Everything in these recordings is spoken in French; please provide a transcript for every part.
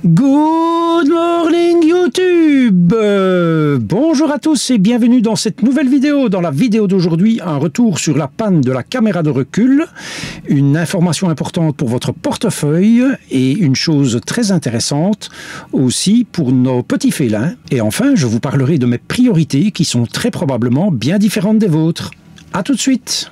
Good morning YouTube. Bonjour à tous et bienvenue dans cette nouvelle vidéo. Dans la vidéo d'aujourd'hui, un retour sur la panne de la caméra de recul, une information importante pour votre portefeuille et une chose très intéressante aussi pour nos petits félins. Et enfin, je vous parlerai de mes priorités qui sont très probablement bien différentes des vôtres. À tout de suite.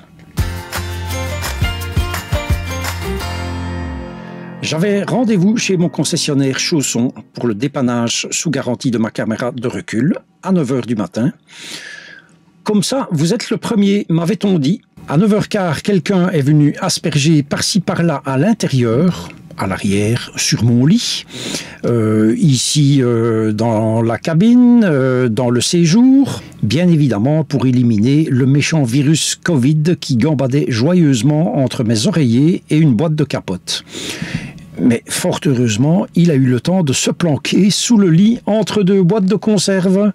J'avais rendez-vous chez mon concessionnaire Chausson pour le dépannage sous garantie de ma caméra de recul à 9 h du matin. Comme ça, vous êtes le premier, m'avait-on dit. À 9 h 15, quelqu'un est venu asperger par-ci par-là à l'intérieur, à l'arrière, sur mon lit, ici dans la cabine, dans le séjour, bien évidemment pour éliminer le méchant virus Covid qui gambadait joyeusement entre mes oreillers et une boîte de capote. Mais fort heureusement, il a eu le temps de se planquer sous le lit entre deux boîtes de conserve.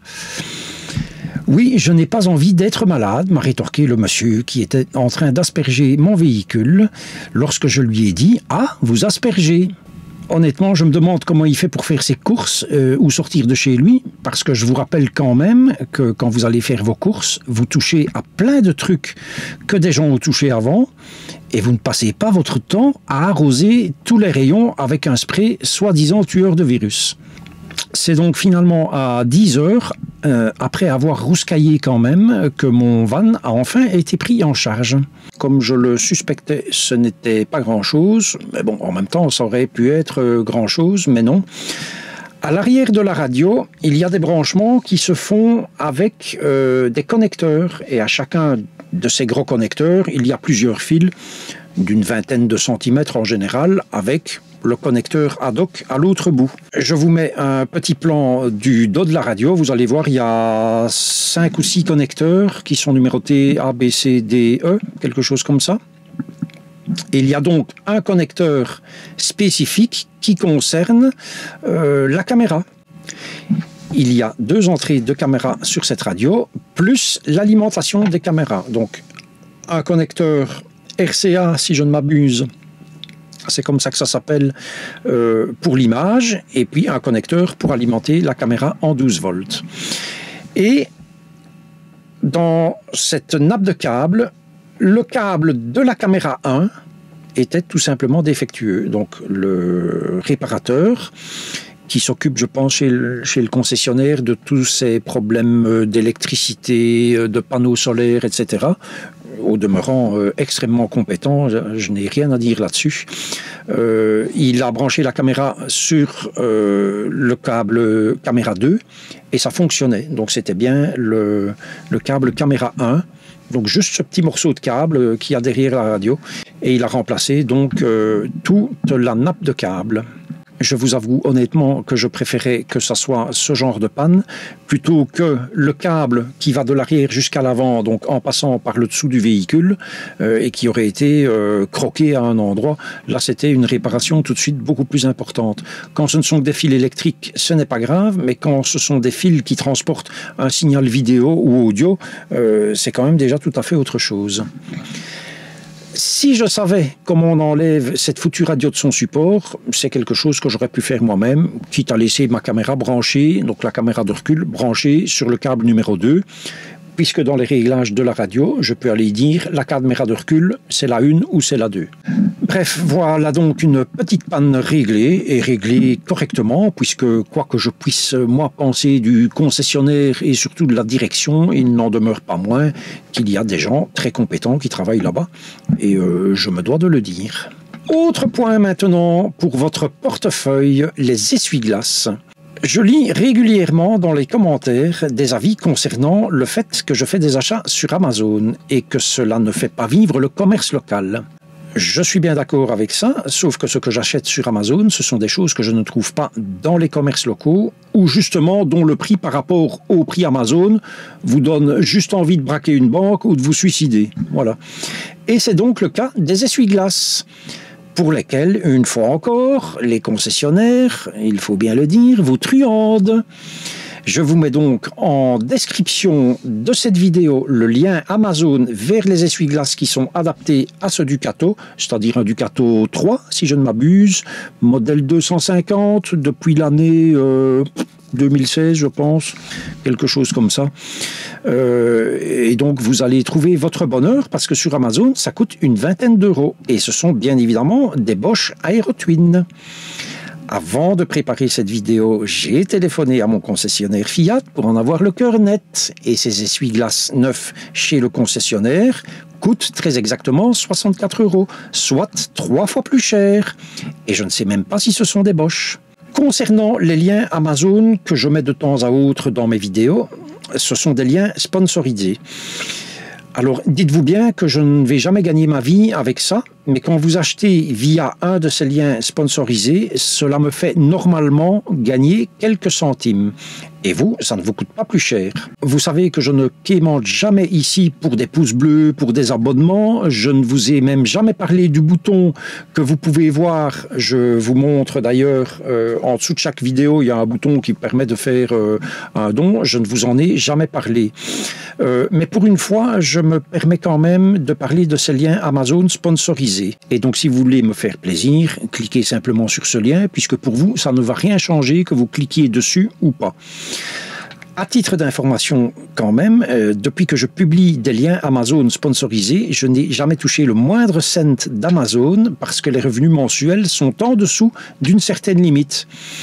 Oui, je n'ai pas envie d'être malade, m'a rétorqué le monsieur qui était en train d'asperger mon véhicule lorsque je lui ai dit « Ah, vous aspergez !» Honnêtement, je me demande comment il fait pour faire ses courses ou sortir de chez lui, parce que je vous rappelle quand même que quand vous allez faire vos courses, vous touchez à plein de trucs que des gens ont touché avant, et vous ne passez pas votre temps à arroser tous les rayons avec un spray soi-disant tueur de virus. C'est donc finalement à 10 h, après avoir rouscaillé quand même, que mon van a enfin été pris en charge. Comme je le suspectais, ce n'était pas grand-chose, mais bon, en même temps, ça aurait pu être grand-chose, mais non. À l'arrière de la radio, il y a des branchements qui se font avec des connecteurs, et à chacun de ces gros connecteurs, il y a plusieurs fils d'une vingtaine de centimètres en général, avec le connecteur ad hoc à l'autre bout. Je vous mets un petit plan du dos de la radio. Vous allez voir, il y a 5 ou 6 connecteurs qui sont numérotés A, B, C, D, E, quelque chose comme ça. Et il y a donc un connecteur spécifique qui concerne la caméra. Il y a 2 entrées de caméra sur cette radio, plus l'alimentation des caméras. Donc, un connecteur RCA, si je ne m'abuse, c'est comme ça que ça s'appelle pour l'image, et puis un connecteur pour alimenter la caméra en 12 volts. Et dans cette nappe de câble, le câble de la caméra 1 était tout simplement défectueux. Donc le réparateur qui s'occupe, je pense, chez le concessionnaire de tous ces problèmes d'électricité, de panneaux solaires, etc., au demeurant extrêmement compétent, je n'ai rien à dire là-dessus. Il a branché la caméra sur le câble caméra 2 et ça fonctionnait. Donc c'était bien le câble caméra 1, donc juste ce petit morceau de câble qu'il y a derrière la radio. Et il a remplacé donc toute la nappe de câble. Je vous avoue honnêtement que je préférais que ça soit ce genre de panne plutôt que le câble qui va de l'arrière jusqu'à l'avant, donc en passant par le dessous du véhicule et qui aurait été croqué à un endroit. Là, c'était une réparation tout de suite beaucoup plus importante. Quand ce ne sont que des fils électriques, ce n'est pas grave, mais quand ce sont des fils qui transportent un signal vidéo ou audio, c'est quand même déjà tout à fait autre chose. Si je savais comment on enlève cette foutue radio de son support, c'est quelque chose que j'aurais pu faire moi-même, quitte à laisser ma caméra branchée, donc la caméra de recul branchée sur le câble numéro 2, puisque dans les réglages de la radio, je peux aller dire la caméra de recul, c'est la 1 ou c'est la 2. Bref, voilà donc une petite panne réglée, et réglée correctement, puisque quoi que je puisse moi penser du concessionnaire et surtout de la direction, il n'en demeure pas moins qu'il y a des gens très compétents qui travaillent là-bas, et je me dois de le dire. Autre point maintenant pour votre portefeuille, les essuie-glaces. Je lis régulièrement dans les commentaires des avis concernant le fait que je fais des achats sur Amazon et que cela ne fait pas vivre le commerce local. Je suis bien d'accord avec ça, sauf que ce que j'achète sur Amazon, ce sont des choses que je ne trouve pas dans les commerces locaux ou justement dont le prix par rapport au prix Amazon vous donne juste envie de braquer une banque ou de vous suicider. Voilà. Et c'est donc le cas des essuie-glaces, pour lesquels, une fois encore, les concessionnaires, il faut bien le dire, vous truandent. Je vous mets donc en description de cette vidéo le lien Amazon vers les essuie-glaces qui sont adaptés à ce Ducato, c'est-à-dire un Ducato 3, si je ne m'abuse, modèle 250, depuis l'année 2016, je pense, quelque chose comme ça. Et donc, vous allez trouver votre bonheur parce que sur Amazon, ça coûte une vingtaine d'euros. Et ce sont bien évidemment des Bosch Aerotwin. Avant de préparer cette vidéo, j'ai téléphoné à mon concessionnaire Fiat pour en avoir le cœur net. Et ces essuie-glaces neufs chez le concessionnaire coûtent très exactement 64 euros, soit 3 fois plus cher. Et je ne sais même pas si ce sont des Bosch. Concernant les liens Amazon que je mets de temps à autre dans mes vidéos, ce sont des liens sponsorisés. Alors, dites-vous bien que je ne vais jamais gagner ma vie avec ça, mais quand vous achetez via un de ces liens sponsorisés, cela me fait normalement gagner quelques centimes. Et vous, ça ne vous coûte pas plus cher. Vous savez que je ne quémande jamais ici pour des pouces bleus, pour des abonnements. Je ne vous ai même jamais parlé du bouton que vous pouvez voir. Je vous montre d'ailleurs, en dessous de chaque vidéo, il y a un bouton qui permet de faire un don. Je ne vous en ai jamais parlé. Mais pour une fois, je me permets quand même de parler de ces liens Amazon sponsorisés. Et donc, si vous voulez me faire plaisir, cliquez simplement sur ce lien, puisque pour vous, ça ne va rien changer que vous cliquiez dessus ou pas. À titre d'information quand même, depuis que je publie des liens Amazon sponsorisés, je n'ai jamais touché le moindre cent d'Amazon parce que les revenus mensuels sont en dessous d'une certaine limite.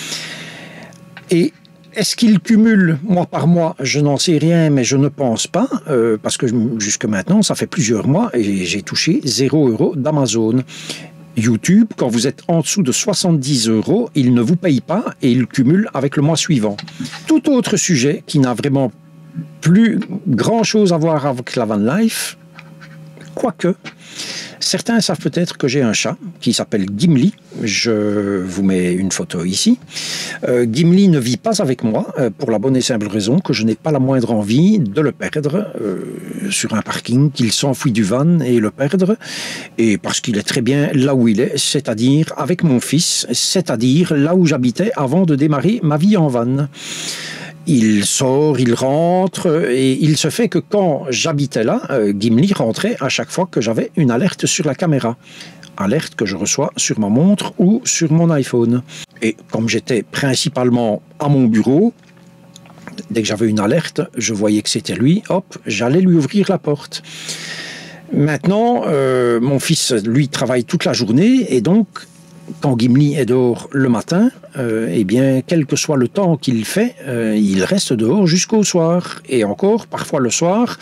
Et est-ce qu'ils cumulent mois par mois? Je n'en sais rien, mais je ne pense pas, parce que jusque maintenant, ça fait plusieurs mois et j'ai touché 0 € d'Amazon. YouTube, quand vous êtes en dessous de 70 €, il ne vous paye pas et il cumule avec le mois suivant. Tout autre sujet qui n'a vraiment plus grand-chose à voir avec la van life, quoique, certains savent peut-être que j'ai un chat qui s'appelle Gimli. Je vous mets une photo ici. Gimli ne vit pas avec moi pour la bonne et simple raison que je n'ai pas la moindre envie de le perdre sur un parking, qu'il s'enfuit du van et le perdre. Et parce qu'il est très bien là où il est, c'est-à-dire avec mon fils, c'est-à-dire là où j'habitais avant de démarrer ma vie en van. Il sort, il rentre, et il se fait que quand j'habitais là, Gimli rentrait à chaque fois que j'avais une alerte sur la caméra. Alerte que je reçois sur ma montre ou sur mon iPhone. Et comme j'étais principalement à mon bureau, dès que j'avais une alerte, je voyais que c'était lui, hop, j'allais lui ouvrir la porte. Maintenant, mon fils, lui, travaille toute la journée, et donc, quand Gimli est dehors le matin, eh bien, quel que soit le temps qu'il fait, il reste dehors jusqu'au soir. Et encore, parfois le soir,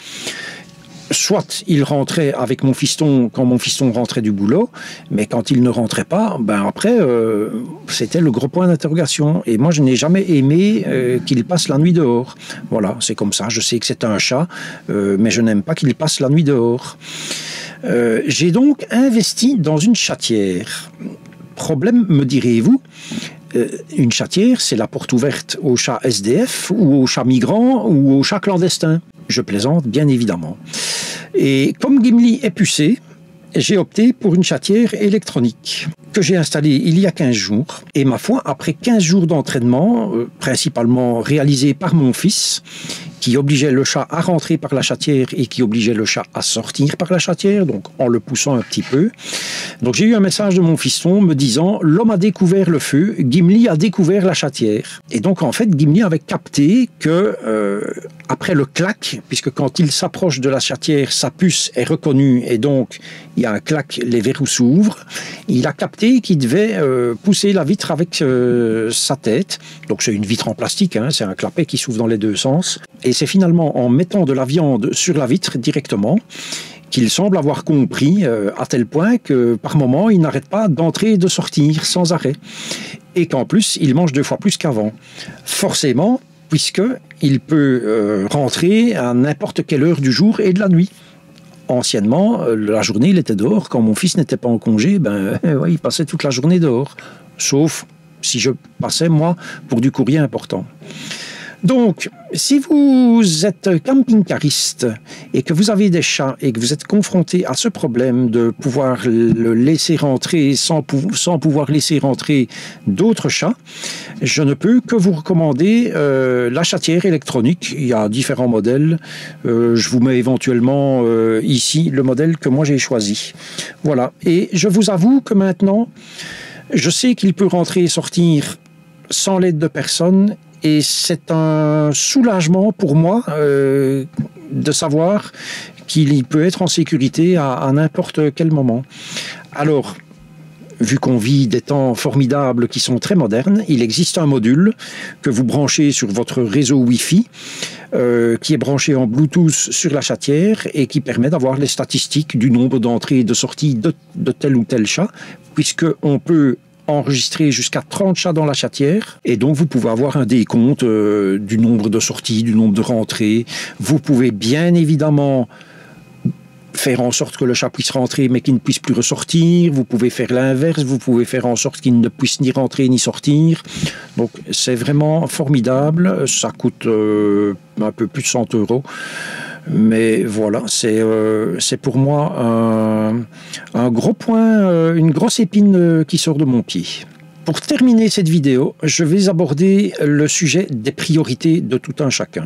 soit il rentrait avec mon fiston quand mon fiston rentrait du boulot, mais quand il ne rentrait pas, ben après, c'était le gros point d'interrogation. Et moi, je n'ai jamais aimé qu'il passe la nuit dehors. Voilà, c'est comme ça. Je sais que c'est un chat, mais je n'aime pas qu'il passe la nuit dehors. J'ai donc investi dans une chatière. Problème, me direz-vous, une chatière, c'est la porte ouverte aux chats SDF ou aux chats migrants ou aux chats clandestins. Je plaisante, bien évidemment. Et comme Gimli est pucé, j'ai opté pour une chatière électronique que j'ai installée il y a 15 jours. Et ma foi, après 15 jours d'entraînement, principalement réalisé par mon fils, qui obligeait le chat à rentrer par la chatière et qui obligeait le chat à sortir par la chatière, donc en le poussant un petit peu. Donc j'ai eu un message de mon fiston me disant « L'homme a découvert le feu, Gimli a découvert la chatière ». Et donc en fait, Gimli avait capté que après le clac, puisque quand il s'approche de la chatière, sa puce est reconnue et donc il y a un clac, les verrous s'ouvrent, il a capté qu'il devait pousser la vitre avec sa tête. Donc c'est une vitre en plastique, hein, c'est un clapet qui s'ouvre dans les deux sens. Et c'est finalement en mettant de la viande sur la vitre directement qu'il semble avoir compris à tel point que par moment il n'arrête pas d'entrer et de sortir sans arrêt. Et qu'en plus il mange 2 fois plus qu'avant. Forcément, puisqu'il peut rentrer à n'importe quelle heure du jour et de la nuit. Anciennement, la journée il était dehors. Quand mon fils n'était pas en congé, ouais, il passait toute la journée dehors. Sauf si je passais, moi, pour du courrier important. Donc, si vous êtes camping-cariste et que vous avez des chats et que vous êtes confronté à ce problème de pouvoir le laisser rentrer sans pouvoir laisser rentrer d'autres chats, je ne peux que vous recommander la chatière électronique. Il y a différents modèles. Je vous mets éventuellement ici le modèle que moi j'ai choisi. Voilà. Et je vous avoue que maintenant, je sais qu'il peut rentrer et sortir sans l'aide de personne. Et c'est un soulagement pour moi de savoir qu'il peut être en sécurité à n'importe quel moment. Alors, vu qu'on vit des temps formidables qui sont très modernes, il existe un module que vous branchez sur votre réseau Wi-Fi, qui est branché en Bluetooth sur la chatière et qui permet d'avoir les statistiques du nombre d'entrées et de sorties de tel ou tel chat, puisqu'on peut enregistrer jusqu'à 30 chats dans la chatière et donc vous pouvez avoir un décompte du nombre de sorties, du nombre de rentrées. Vous pouvez bien évidemment faire en sorte que le chat puisse rentrer mais qu'il ne puisse plus ressortir. Vous pouvez faire l'inverse, vous pouvez faire en sorte qu'il ne puisse ni rentrer ni sortir. Donc c'est vraiment formidable, ça coûte un peu plus de 100 €. Mais voilà, c'est pour moi un gros point, une grosse épine qui sort de mon pied. Pour terminer cette vidéo, je vais aborder le sujet des priorités de tout un chacun.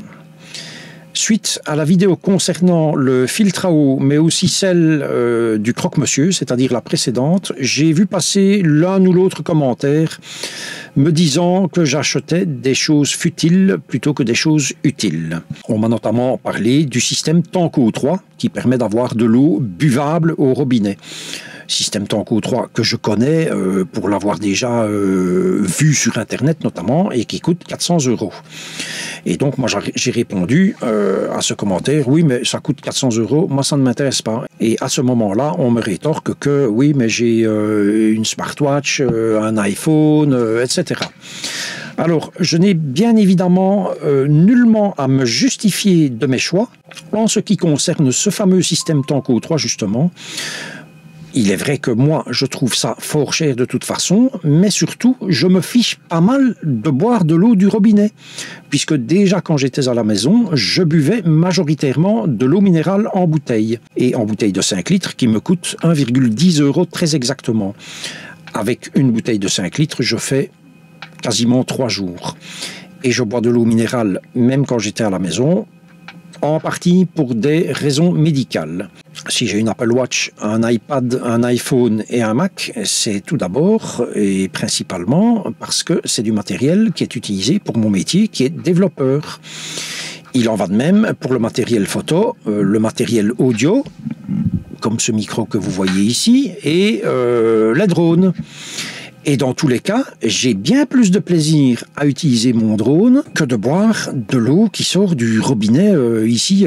Suite à la vidéo concernant le filtre à eau, mais aussi celle du croque-monsieur, c'est-à-dire la précédente, j'ai vu passer l'un ou l'autre commentaire me disant que j'achetais des choses futiles plutôt que des choses utiles. On m'a notamment parlé du système Tanco 3 qui permet d'avoir de l'eau buvable au robinet. Système Tanco 3 que je connais pour l'avoir déjà vu sur internet notamment et qui coûte 400 €. Et donc moi j'ai répondu à ce commentaire, oui mais ça coûte 400 €, moi ça ne m'intéresse pas. Et à ce moment-là on me rétorque que oui mais j'ai une smartwatch, un iPhone, etc. Alors je n'ai bien évidemment nullement à me justifier de mes choix en ce qui concerne ce fameux système Tanco 3 justement. Il est vrai que moi, je trouve ça fort cher de toute façon, mais surtout, je me fiche pas mal de boire de l'eau du robinet, puisque déjà quand j'étais à la maison, je buvais majoritairement de l'eau minérale en bouteille, et en bouteille de 5 litres qui me coûte 1,10 € très exactement. Avec une bouteille de 5 litres, je fais quasiment 3 jours. Et je bois de l'eau minérale même quand j'étais à la maison, en partie pour des raisons médicales. Si j'ai une Apple Watch, un iPad, un iPhone et un Mac, c'est tout d'abord et principalement parce que c'est du matériel qui est utilisé pour mon métier qui est développeur. Il en va de même pour le matériel photo, le matériel audio, comme ce micro que vous voyez ici, et les drones. Et dans tous les cas, j'ai bien plus de plaisir à utiliser mon drone que de boire de l'eau qui sort du robinet ici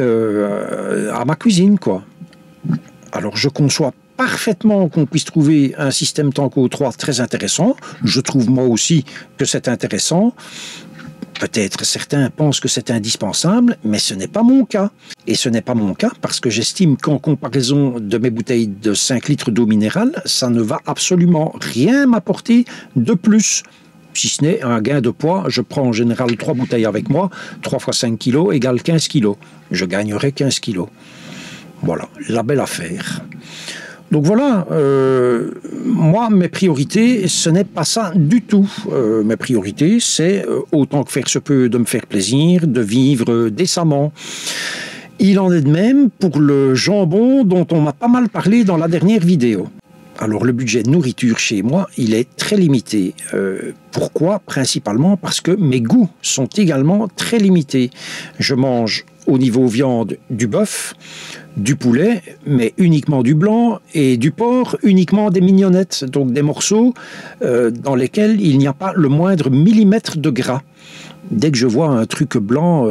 à ma cuisine, quoi. Alors je conçois parfaitement qu'on puisse trouver un système Tanco 3 très intéressant. Je trouve moi aussi que c'est intéressant. Peut-être certains pensent que c'est indispensable, mais ce n'est pas mon cas. Et ce n'est pas mon cas parce que j'estime qu'en comparaison de mes bouteilles de 5 litres d'eau minérale, ça ne va absolument rien m'apporter de plus. Si ce n'est un gain de poids, je prends en général 3 bouteilles avec moi, 3 fois 5 kg égale 15 kg. Je gagnerai 15 kg. Voilà, la belle affaire. Donc voilà, moi, mes priorités, ce n'est pas ça du tout. Mes priorités, c'est autant que faire se peut de me faire plaisir, de vivre décemment. Il en est de même pour le jambon dont on m'a pas mal parlé dans la dernière vidéo. Alors le budget de nourriture chez moi, il est très limité. Pourquoi? Principalement parce que mes goûts sont également très limités. Je mange au niveau viande du bœuf, du poulet, mais uniquement du blanc, et du porc, uniquement des mignonnettes, donc des morceaux dans lesquels il n'y a pas le moindre millimètre de gras. Dès que je vois un truc blanc,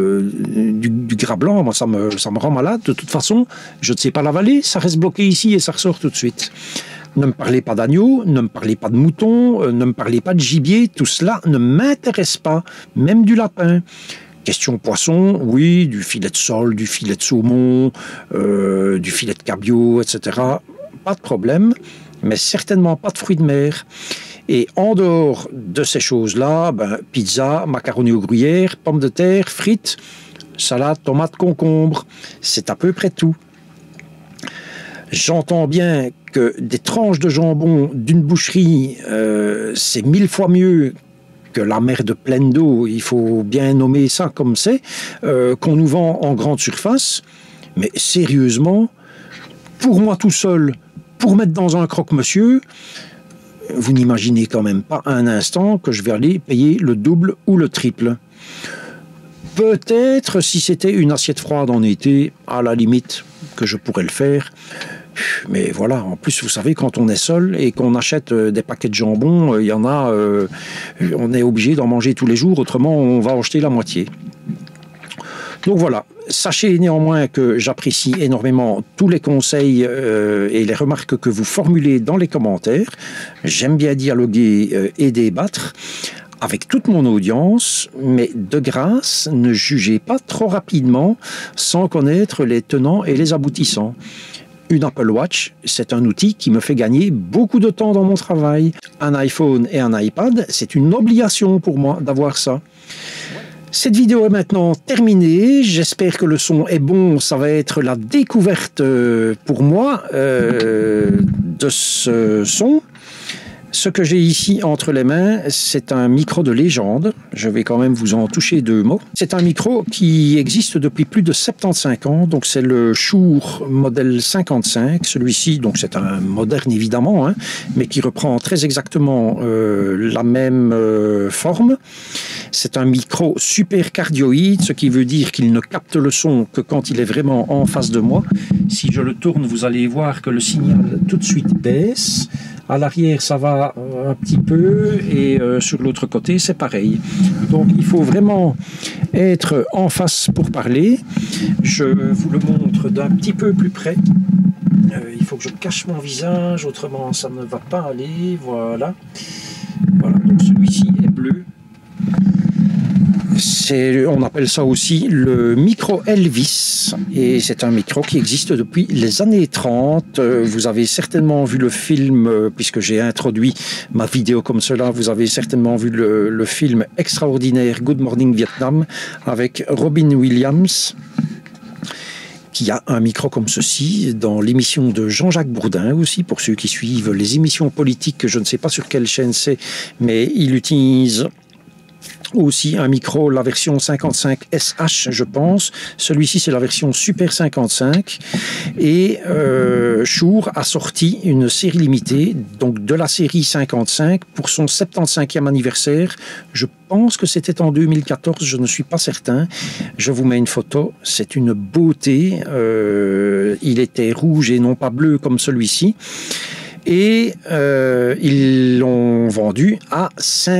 du gras blanc, moi ça me rend malade. De toute façon, je ne sais pas l'avaler, ça reste bloqué ici et ça ressort tout de suite. Ne me parlez pas d'agneau, ne me parlez pas de mouton, ne me parlez pas de gibier, tout cela ne m'intéresse pas, même du lapin. Question poisson, oui, du filet de sole, du filet de saumon, du filet de cabillaud, etc. Pas de problème, mais certainement pas de fruits de mer. Et en dehors de ces choses-là, pizza, macaroni au gruyère, pommes de terre, frites, salade, tomates, concombre, c'est à peu près tout. J'entends bien que des tranches de jambon d'une boucherie, c'est 1000 fois mieux que la merde pleine d'eau, il faut bien nommer ça comme c'est, qu'on nous vend en grande surface. Mais sérieusement, pour moi tout seul, pour mettre dans un croque-monsieur, vous n'imaginez quand même pas un instant que je vais aller payer le double ou le triple. Peut-être si c'était une assiette froide en été, à la limite, que je pourrais le faire. Mais voilà, en plus, vous savez, quand on est seul et qu'on achète des paquets de jambon, il y en a, on est obligé d'en manger tous les jours, autrement on va en jeter la moitié. Donc voilà, sachez néanmoins que j'apprécie énormément tous les conseils et les remarques que vous formulez dans les commentaires. J'aime bien dialoguer et débattre avec toute mon audience, mais de grâce, ne jugez pas trop rapidement sans connaître les tenants et les aboutissants. Une Apple Watch, c'est un outil qui me fait gagner beaucoup de temps dans mon travail. Un iPhone et un iPad, c'est une obligation pour moi d'avoir ça. Cette vidéo est maintenant terminée. J'espère que le son est bon. Ça va être la découverte pour moi de ce son. Ce que j'ai ici entre les mains, c'est un micro de légende. Je vais quand même vous en toucher deux mots. C'est un micro qui existe depuis plus de 75 ans. Donc c'est le Shure modèle 55. Celui-ci, donc c'est un moderne évidemment, mais qui reprend très exactement la même forme. C'est un micro super cardioïde, ce qui veut dire qu'il ne capte le son que quand il est vraiment en face de moi. Si je le tourne, vous allez voir que le signal tout de suite baisse. À l'arrière, ça va un petit peu et sur l'autre côté, c'est pareil. Donc, il faut vraiment être en face pour parler. Je vous le montre d'un petit peu plus près. Il faut que je cache mon visage, autrement ça ne va pas aller. Voilà. Voilà, donc celui-ci est bleu. On appelle ça aussi le micro Elvis et c'est un micro qui existe depuis les années 30. Vous avez certainement vu le film, puisque j'ai introduit ma vidéo comme cela, vous avez certainement vu le film extraordinaire Good Morning Vietnam avec Robin Williams, qui a un micro comme ceci dans l'émission de Jean-Jacques Bourdin aussi, pour ceux qui suivent les émissions politiques, je ne sais pas sur quelle chaîne c'est, mais il utilise aussi un micro, la version 55 SH, je pense. Celui-ci, c'est la version Super 55. Et Shure a sorti une série limitée, donc de la série 55, pour son 75e anniversaire. Je pense que c'était en 2014, je ne suis pas certain. Je vous mets une photo, c'est une beauté. Il était rouge et non pas bleu comme celui-ci. Et ils l'ont vendu à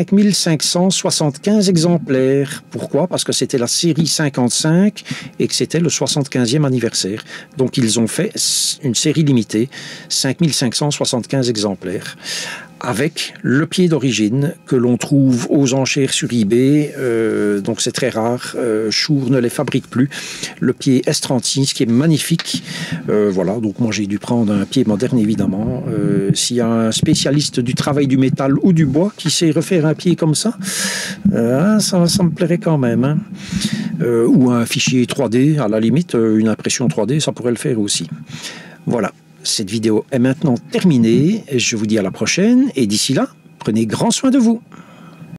5575 exemplaires. Pourquoi? Parce que c'était la série 55 et que c'était le 75e anniversaire. Donc ils ont fait une série limitée, 5575 exemplaires, avec le pied d'origine que l'on trouve aux enchères sur eBay. Donc c'est très rare. Shure ne les fabrique plus. Le pied S36 qui est magnifique. Voilà, donc moi j'ai dû prendre un pied moderne évidemment. S'il y a un spécialiste du travail du métal ou du bois qui sait refaire un pied comme ça, ça me plairait quand même. Ou un fichier 3D, à la limite, une impression 3D, ça pourrait le faire aussi. Voilà. Cette vidéo est maintenant terminée. Je vous dis à la prochaine et d'ici là, prenez grand soin de vous.